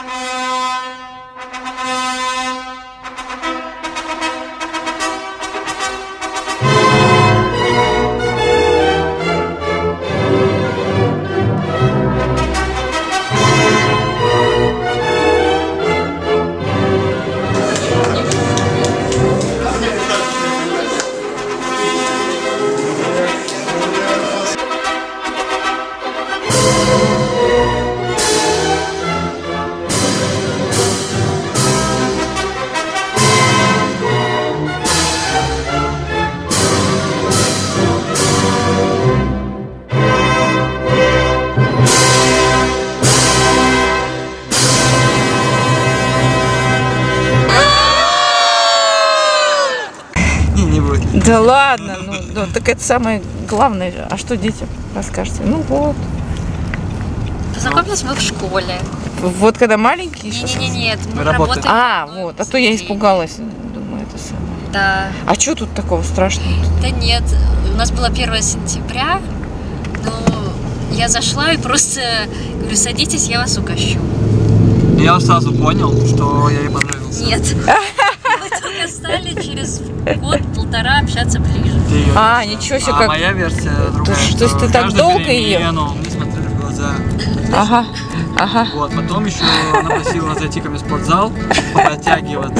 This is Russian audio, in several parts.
Да ладно, ну так это самое главное. А что детям расскажете? Ну вот. Познакомились мы в школе. Вот когда маленькие еще? Нет, мы работаем. А, вот, а то я испугалась. Думаю, это самое. Да. А что тут такого страшного? Да нет, у нас было 1 сентября, но я зашла и просто говорю, садитесь, я вас угощу. Я сразу понял, что я ей понравился. Нет. Мы только стали через год-полтора общаться ближе. А, ничего себе, как... моя версия другая. То есть ты так долго ее? Мы смотрели в глаза. Ага, ага. Вот, потом еще она просила зайти ко мне в спортзал, подтягиваться.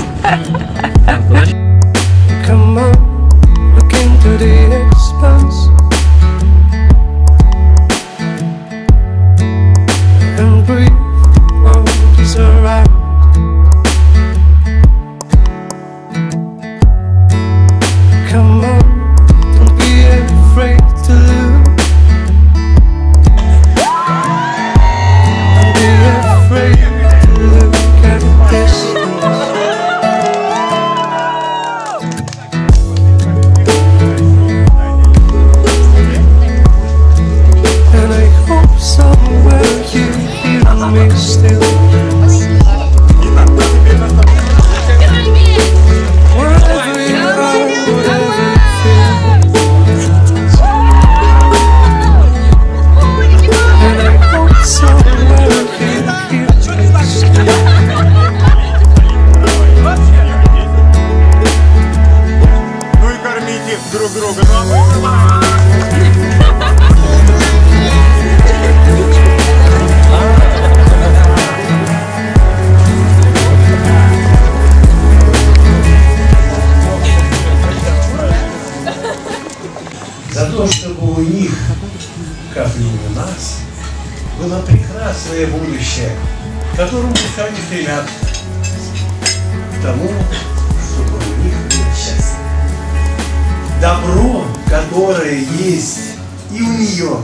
Come on, look into the expanse and breathe what is around. Come on, don't be afraid to lose. Don't be afraid to look at the distance. За то, чтобы у них, как и у нас, было прекрасное будущее, к которому душа не стремят, к тому, чтобы у них было счастье. Добро, которое есть и у нее.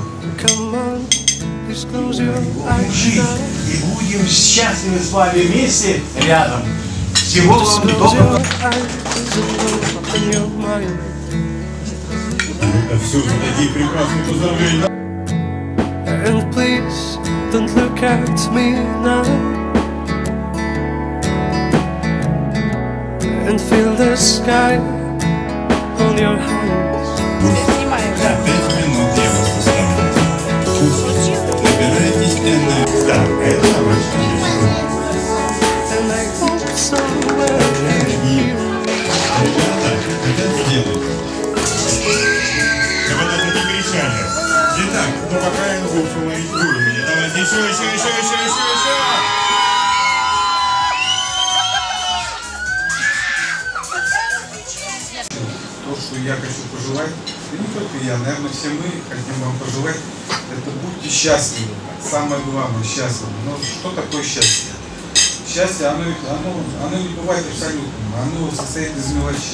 Будем жить и будем счастливы с вами вместе рядом. Всего вам доброго. Отсюда такие прекрасные поздравления. And please don't look at me now and feel the sky on your hands. За 5 минут я вас поставлю. Кушайте, набирайтесь энергии. Да, это очень And I hope somewhere энергии. Ребята, это сделают. Итак, ну какая инфу мы уровень? Давайте еще. То, что я хочу пожелать, и не только я, наверное, все мы хотим вам пожелать, это будьте счастливы. Самое главное, счастливы. Но что такое счастье? Счастье, оно не бывает абсолютным, оно состоит из мелочей.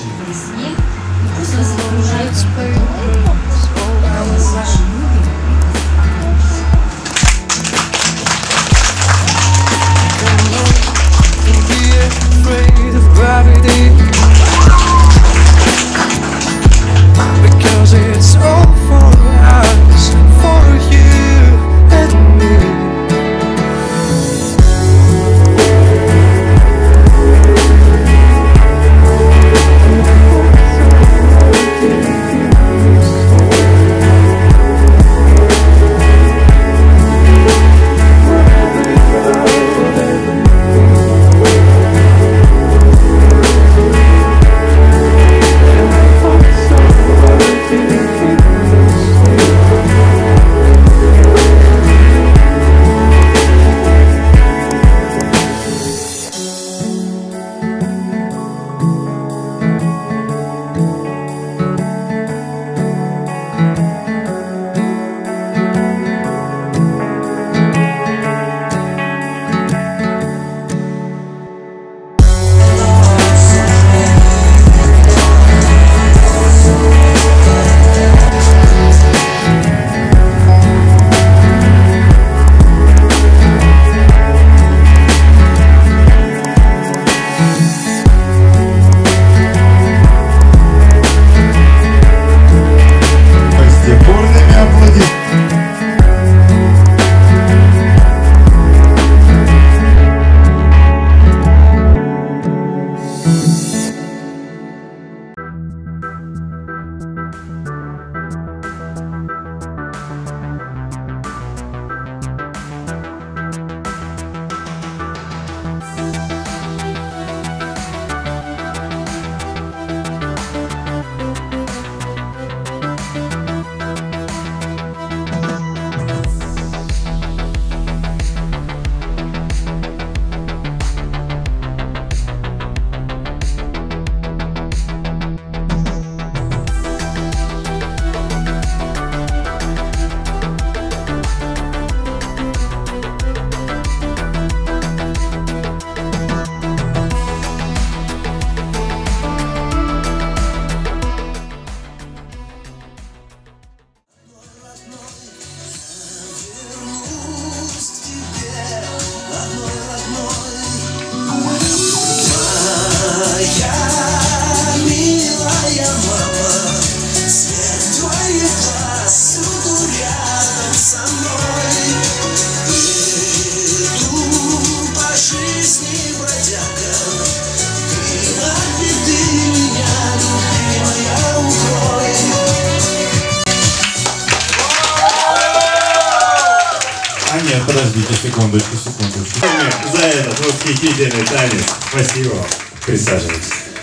Because it's all for us, for you and me. А нет, подождите, секундочку. За этот восхитительный танец. Спасибо вам. Присаживайтесь.